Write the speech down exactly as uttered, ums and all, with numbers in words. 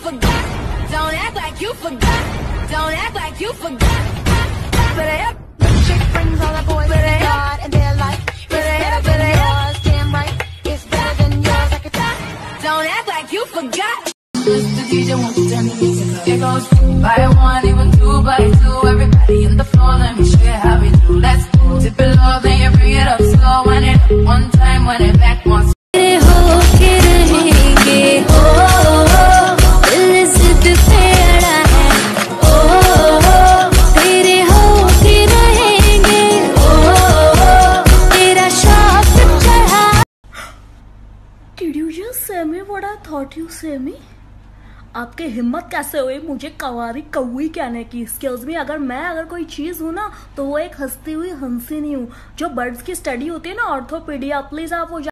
forgot. Don't act like you forgot. Don't act like you forgot. Better have Chick brings all the boys to God and they're like, it's better than yours, damn right. It's better than yours, like a top. Don't act like you forgot. The D J won't turn the music up. It goes by one, even two by two. Everybody in the floor, let me show you how we do. Let's go. Dip it low, then you bring it up slow. When it up one time, when it back once. Did you just say me what I thought you say me? आपकी हिम्मत कैसे हुई मुझे कवारी कौवी कहने की? Excuse me, अगर मैं अगर कोई चीज हूँ ना तो वो एक हंसती हुई हंसी नहीं हूँ। जो बर्ड्स की स्टडी होती है ना, ऑर्थोपीडिया, प्लीज आप वो